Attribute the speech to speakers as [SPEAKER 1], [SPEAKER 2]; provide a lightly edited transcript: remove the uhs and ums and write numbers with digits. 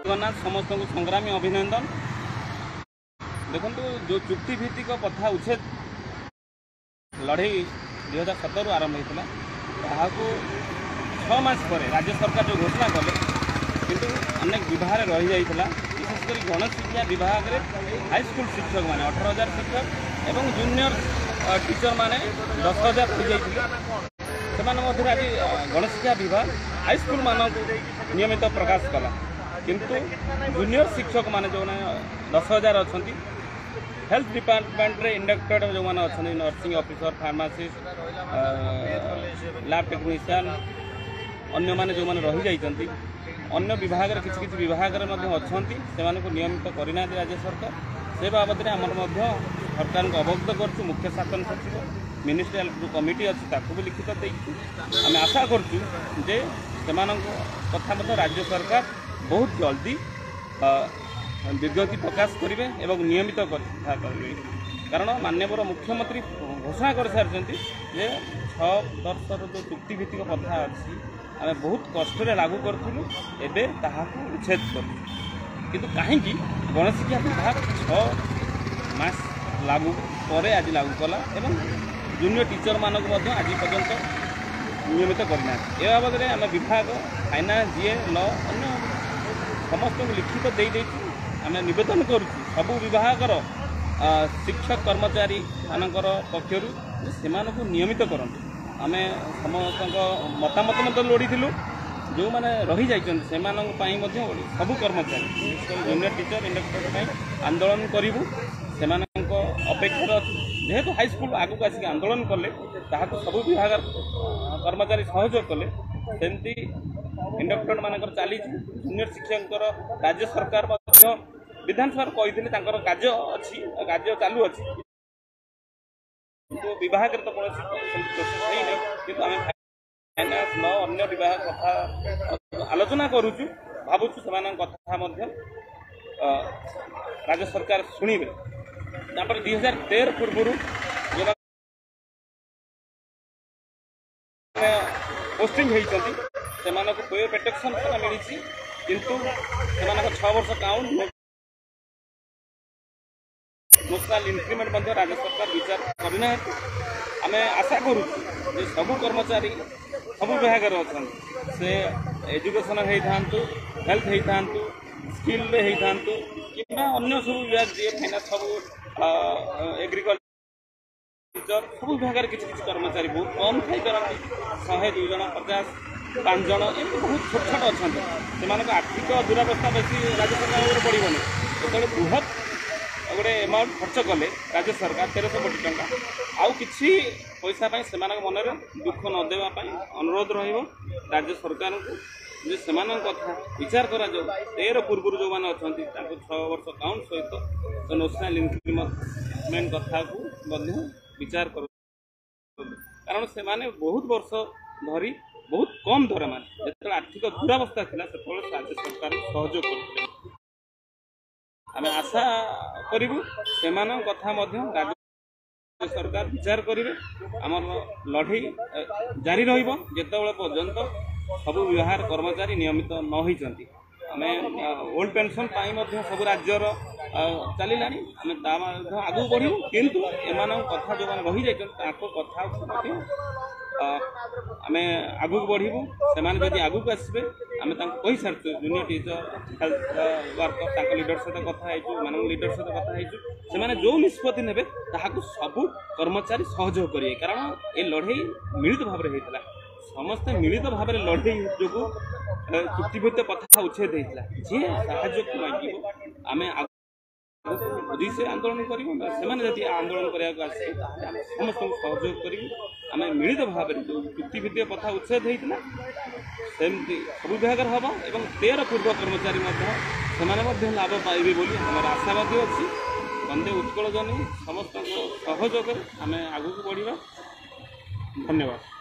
[SPEAKER 1] जगन्नाथ समस्त को संग्रामी अभिनंदन। देखो जो चुक्तिभित्तिक प्रथा उच्छेद लड़े 2017 आरंभ होता है 6 मास पर राज्य सरकार जो घोषणा कले किंतु अनेक विभाग रही जाइए विशेषकर गणेश शिक्षा विभाग में हाईस्कूल शिक्षक मैंने 18,000 शिक्षक एवं जूनियर टीचर मैंने 10,000 हो जाते आज गणेश शिक्षा विभाग हाईस्कूल मानक नियमित प्रकाश कला किंतु जूनियर शिक्षक मैंने जो 10,000 अच्छा हेल्थ डिपार्टमेंट रे इंडक्टेड जो मैंने अच्छा nursing officer pharmacist lab technician अन्य माने जो मैंने रही जाइछंती अन्य विभाग रे किछि किछि विभाग रे मध्ये अछंती सेमान को नियमित करिना राज्य सरकार से बाबद रे हमर मध्ये सरकार को अवगत करछु। मुख्य शासन सचिव मिनिस्ट्रियल जो कमिटी अच्छी ताकू भी लिखित देइछु आम आशा करछु जे सेमान कथा मध्ये राज्य सरकार बहुत जल्दी विज्ञप्ति प्रकाश करेंगे एवं नियमित करेंगे कारण माननीय मुख्यमंत्री घोषणा कर सारी 6 वर्षर जो चुक्तिभित्तिक प्रथा अच्छी आम बहुत कष्ट लागू करूँ एवं ताकू उच्छेद कर किंतु कहीं गणेश शिक्षा विभाग 6 मास लागू पर आज लागू कला एवं जूनियर टीचर मानक आज पर्यंत नियमित करना ए बाबद में आम विभाग फाइनान्स जीए ल अन्य समस्त लिखित दे आम नवेदन करुँ सबू विभागर शिक्षक कर्मचारी मानकर पक्षर से नियमित करूँ आम समस्त मतामत लोड़ी जो मैंने रही जाइए सबू कर्मचारी जूनियर टीचर इंडक्टर आंदोलन करूँ से अपेक्षा जेहेतु हाईस्कूल आगू आसिक आंदोलन कले सबू विभाग कर्मचारी सहयोग कले सेमती इंडक्टर मानकर चली जूनियर शिक्षक राज्य सरकार विधानसभा कही कार्य अच्छी कार्य चालू अच्छी विभाग तो कौन प्रोसेस है आम फाइनान्स ल अन्य विभाग कथा आलोचना करुचु भावुँ से कथा राज्य सरकार शुणे 2013 पूर्व जो पोस्टिंग होती पे प्रोटेक्शन मिली किंतु 6 वर्ष काउंट नेशनल इंक्रीमेंट राज्य सरकार विचार करना आम आशा करूँ सबू कर्मचारी सबू विभाग अच्छा से एजुकेशन होता हेल्थ होता स्किल होता कि अन्य सब विभाग जी फाइनान्स सब एग्रीकल्चर सब विभाग किसी कर्मचारी बहुत कम थी 102 जन 50 जन एम बहुत छोट छोट अच्छा से आर्थिक दुरावस्था बेसी राज्य सरकार पड़ोनी जो बृहत गोटे एमाउंट खर्च कले राज्य सरकार 1300 कोटी टंका आउ किसी पैसा से मन दुख न देवाई अनुरोध राज्य सरकार को जे से कथा विचार करा 13 पूर्व जो मैंने अच्छा 6 वर्ष काउंट सहित नेशनल इंक्रीमेंट कथा को विचार कर कारण से बहुत वर्ष धरी बहुत कम दरमा जो आर्थिक दुरावस्था थी से राज्य सरकार सहयोग कर आम आशा करूँ से कथा राज्य सरकार विचार करेंगे आम लड़े जारी रतबले पर्यंत सबू विभाग कर्मचारी नियमित न होती आम ओल्ड पेंशन सब राज्यर चलला आम आगू बढ़ू किंतु एम कथा जो मैंने रही जाइए कथा आम आगू बढ़ू से आगू आसबे आम कही सारी junior teacher health worker leader सहित कथा मान लीडर सहित कथा से जो निष्पत्ति ने सबू कर्मचारी सहयोग करेंगे कारण ये लड़े मिलित भाव में होता समस्ते मिलित भाव में लड़े जो चुक्तिभित्त प्रथा उच्छेद होता जी साहय मांग आम बुद्धि से आंदोलन करें आंदोलन करने समस्त सहयोग करूँ आम मिलित भाव में जो चुक्तिभित्तिक प्रथा उच्छेद होता सेमती सब विभाग हम और 13 पूर्व कर्मचारी से लाभ पाइबे बोली हमार आशावादी अच्छी वंदे उत्कल जनी समस्त सहयोग आम आगू बढ़ा। धन्यवाद।